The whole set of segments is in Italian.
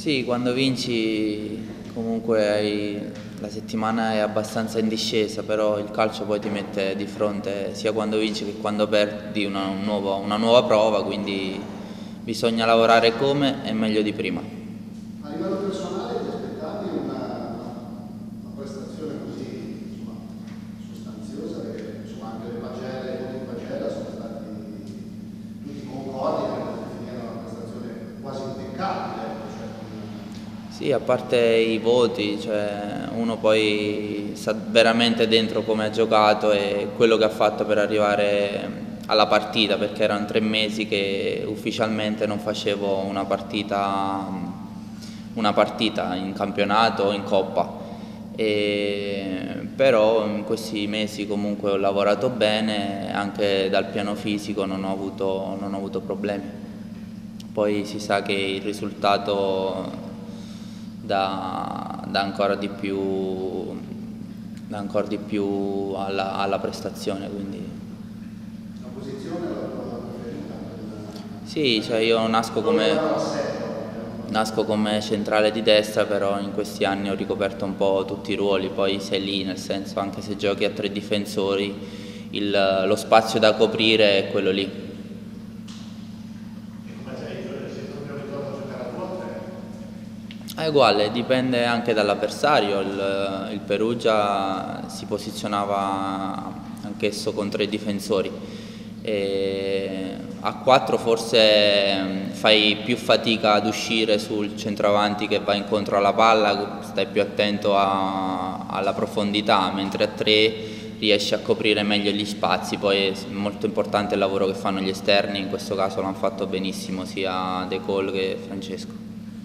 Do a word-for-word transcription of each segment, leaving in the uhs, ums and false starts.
Sì, quando vinci comunque hai, la settimana è abbastanza in discesa, però il calcio poi ti mette di fronte sia quando vinci che quando perdi una, un nuovo, una nuova prova, quindi bisogna lavorare come e meglio di prima. A livello personale ti aspettavi una, una prestazione così insomma, sostanziosa, perché insomma, anche le pagelle, i voti di pagella sono stati tutti concordi per definire una prestazione quasi impeccabile. Sì, a parte i voti, cioè uno poi sa veramente dentro come ha giocato e quello che ha fatto per arrivare alla partita, perché erano tre mesi che ufficialmente non facevo una partita, una partita in campionato o in coppa. E, però in questi mesi comunque ho lavorato bene, anche dal piano fisico non ho avuto, non ho avuto problemi. Poi si sa che il risultato dà, dà ancora di più, dà ancora di più alla, alla prestazione. Quindi. La posizione è la tua preferita? Sì, cioè io nasco come, nasco come centrale di destra, però in questi anni ho ricoperto un po' tutti i ruoli, poi sei lì, nel senso anche se giochi a tre difensori, il, lo spazio da coprire è quello lì. È uguale, dipende anche dall'avversario. Il, il Perugia si posizionava anch'esso con tre difensori. E a quattro forse fai più fatica ad uscire sul centravanti che va incontro alla palla, stai più attento a, alla profondità, mentre a tre riesci a coprire meglio gli spazi. Poi è molto importante il lavoro che fanno gli esterni, in questo caso l'hanno fatto benissimo sia De Col che Francesco.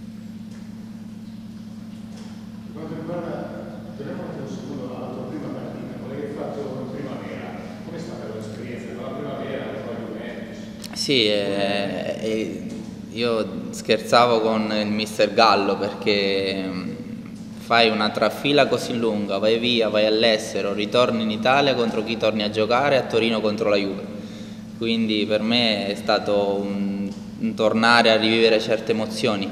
Torniamo un secondo alla tua prima partita, quella che hai fatto in primavera. Com'è stata l'esperienza della primavera e poi Juventus? Sì, eh, eh, io scherzavo con il mister Gallo perché fai una trafila così lunga, vai via, vai all'estero, ritorni in Italia contro chi torni a giocare, a Torino contro la Juve. Quindi per me è stato un, un tornare a rivivere certe emozioni.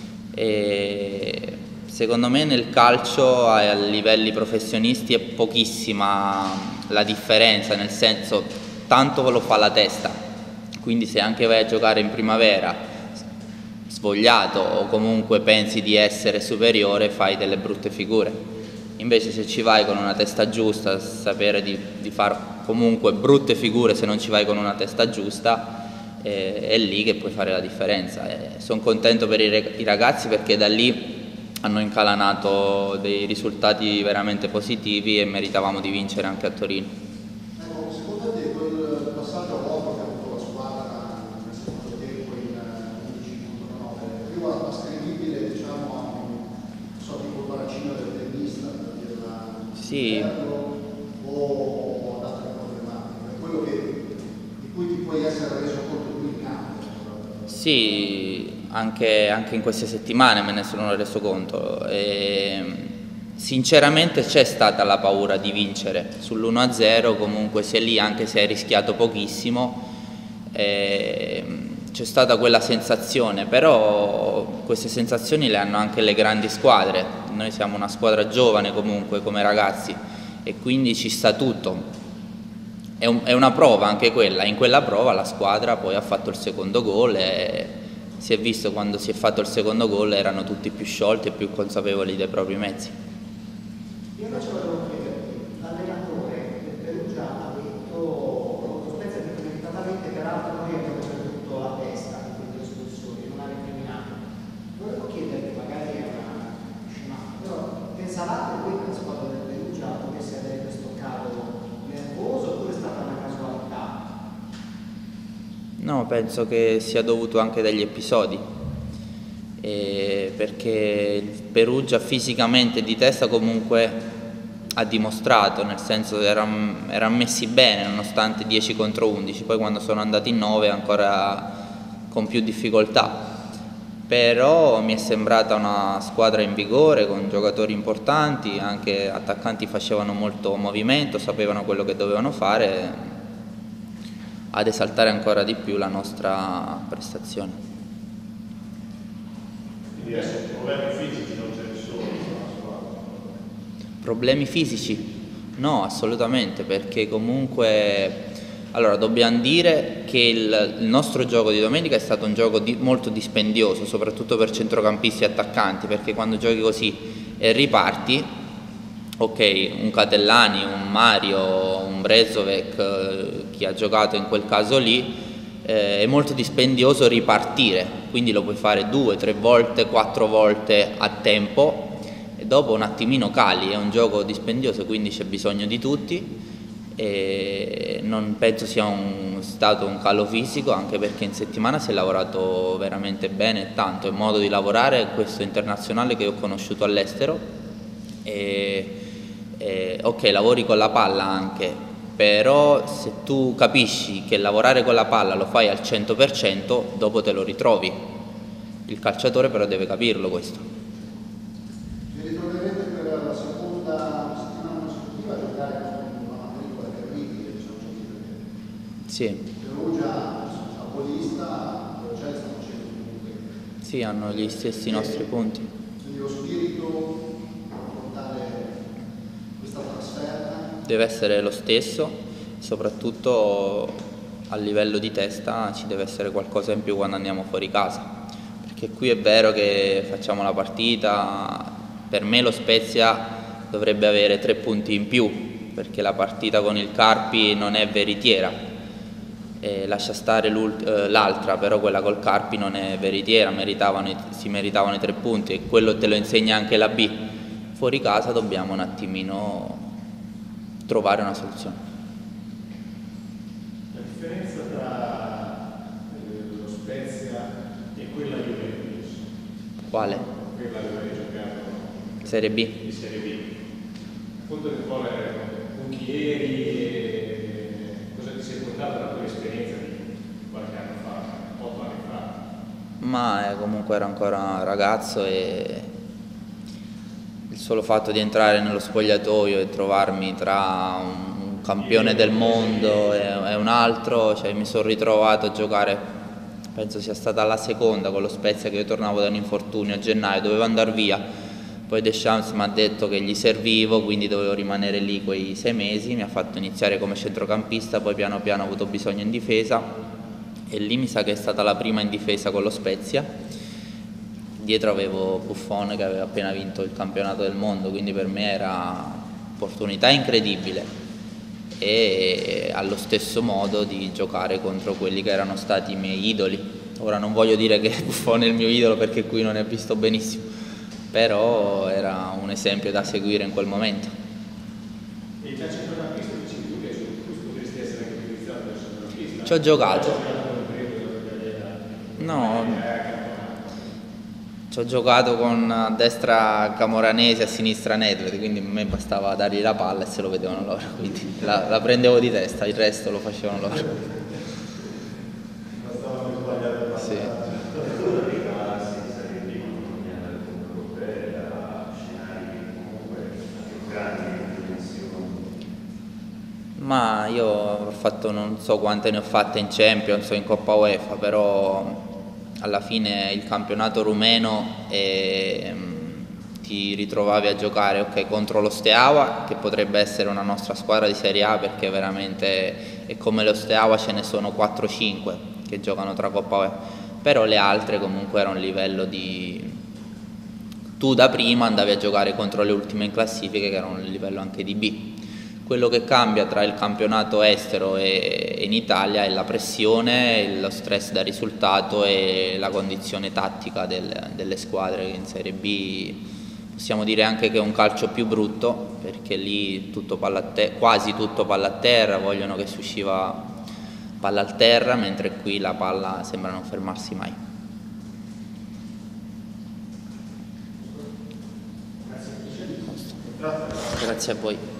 E secondo me nel calcio a livelli professionisti è pochissima la differenza, nel senso tanto lo fa la testa, quindi se anche vai a giocare in primavera svogliato o comunque pensi di essere superiore fai delle brutte figure. Invece se ci vai con una testa giusta, sapere di, di fare comunque brutte figure se non ci vai con una testa giusta, eh, è lì che puoi fare la differenza. Eh, sono contento per i, i ragazzi perché da lì hanno incalanato dei risultati veramente positivi e meritavamo di vincere anche a Torino. Ecco, secondo te quel passaggio a uomo che ha avuto la squadra nel secondo tempo in undici contro nove, arriva ascrivibile diciamo a un so, tipo il baraccino del tennista per dirla Sì. o ad altre problematiche, è quello che, di cui ti puoi essere reso conto qui in campo. Sì, anche, anche in queste settimane me ne sono reso conto. E, sinceramente c'è stata la paura di vincere sull'uno a zero, comunque sei lì anche se hai rischiato pochissimo, c'è stata quella sensazione, però queste sensazioni le hanno anche le grandi squadre. Noi siamo una squadra giovane comunque come ragazzi e quindi ci sta tutto. È, un, è una prova anche quella, in quella prova la squadra poi ha fatto il secondo gol e si è visto quando si è fatto il secondo gol erano tutti più sciolti e più consapevoli dei propri mezzi. Io invece volevo chiederti, l'allenatore del Perugia ha detto, lo Spezia ha detto limitatamente, peraltro noi abbiamo perduto la testa in quelle espulsioni, non ha recriminato. Volevo chiederti, magari è una scemata, però pensavate voi che la squadra del Perugia potesse avere questo calo nervoso oppure è stata una casualità? No, penso che sia dovuto anche dagli episodi, eh, perché il Perugia fisicamente di testa comunque ha dimostrato, nel senso che erano eran messi bene nonostante dieci contro undici, poi quando sono andati in nove ancora con più difficoltà. Però mi è sembrata una squadra in vigore con giocatori importanti, anche attaccanti facevano molto movimento, sapevano quello che dovevano fare, ad esaltare ancora di più la nostra prestazione. Quindi adesso problemi fisici non ce ne sono sulla squadra. Problemi fisici? No, assolutamente, perché comunque allora dobbiamo dire che il, il nostro gioco di domenica è stato un gioco di, molto dispendioso, soprattutto per centrocampisti e attaccanti, perché quando giochi così e riparti, ok, un Catellani, un Mario, un Brezovic, chi ha giocato in quel caso lì, eh, è molto dispendioso ripartire, quindi lo puoi fare due, tre volte, quattro volte a tempo e dopo un attimino cali. È un gioco dispendioso, quindi c'è bisogno di tutti e non penso sia un, stato un calo fisico, anche perché in settimana si è lavorato veramente bene e tanto. Il modo di lavorare è questo internazionale che ho conosciuto all'estero e, e ok, lavori con la palla anche, però se tu capisci che lavorare con la palla lo fai al cento per cento, dopo te lo ritrovi. Il calciatore però deve capirlo questo. Vi ritroverete per la seconda settimana consecutiva a giocare con una matricola che arrivi, diciamo così, Sì. Perugia, Apolista, Procel stanno facendo comunque. Sì, hanno gli stessi nostri punti. Quindi lo spirito affrontare questa trasferta Deve essere lo stesso, soprattutto a livello di testa ci deve essere qualcosa in più quando andiamo fuori casa, perché qui è vero che facciamo la partita, per me lo Spezia dovrebbe avere tre punti in più, perché la partita con il Carpi non è veritiera, e lascia stare l'altra, però quella col Carpi non è veritiera, meritavano, si meritavano i tre punti e quello te lo insegna anche la B. Fuori casa dobbiamo un attimino trovare una soluzione. La differenza tra eh, lo Spezia e quella Juventus? Quale? Quella dove hai giocato Serie B? di Serie B. Raccontami un po' con chi eri e cosa ti sei portato dalla tua esperienza di qualche anno fa, otto anni fa. Ma eh, comunque ero ancora ragazzo e il solo fatto di entrare nello spogliatoio e trovarmi tra un, un campione del mondo e, e un altro, cioè mi sono ritrovato a giocare, penso sia stata la seconda con lo Spezia, che io tornavo da un infortunio a gennaio, dovevo andare via, poi Deschamps mi ha detto che gli servivo, quindi dovevo rimanere lì quei sei mesi, mi ha fatto iniziare come centrocampista, poi piano piano ho avuto bisogno in difesa e lì mi sa che è stata la prima in difesa con lo Spezia. Dietro avevo Buffon che aveva appena vinto il campionato del mondo, quindi per me era un'opportunità incredibile e allo stesso modo di giocare contro quelli che erano stati i miei idoli. Ora non voglio dire che Buffon è il mio idolo perché qui non è visto benissimo, però era un esempio da seguire in quel momento. E da centrocampista dici tu che potresti essere anche utilizzato da centrocampista? Ci ho giocato. No. Ci ho giocato con a destra Camoranesi, a sinistra Nedved, quindi a me bastava dargli la palla e se lo vedevano loro, quindi la, la prendevo di testa, il resto lo facevano loro. bastava sbagliare la Sì. Ma io ho fatto non so quante ne ho fatte in Champions o in Coppa UEFA, però alla fine il campionato rumeno e, um, ti ritrovavi a giocare okay, contro lo Steaua, che potrebbe essere una nostra squadra di Serie A, perché veramente è come lo Steaua, ce ne sono quattro cinque che giocano tra Coppa UEFA, però le altre comunque erano un livello di... tu da prima andavi a giocare contro le ultime in classifiche che erano un livello anche di B. Quello che cambia tra il campionato estero e in Italia è la pressione, lo stress da risultato e la condizione tattica del, delle squadre. In Serie B possiamo dire anche che è un calcio più brutto, perché lì tutto palla a te- quasi tutto palla a terra, vogliono che si usciva palla al terra, mentre qui la palla sembra non fermarsi mai. Grazie a voi.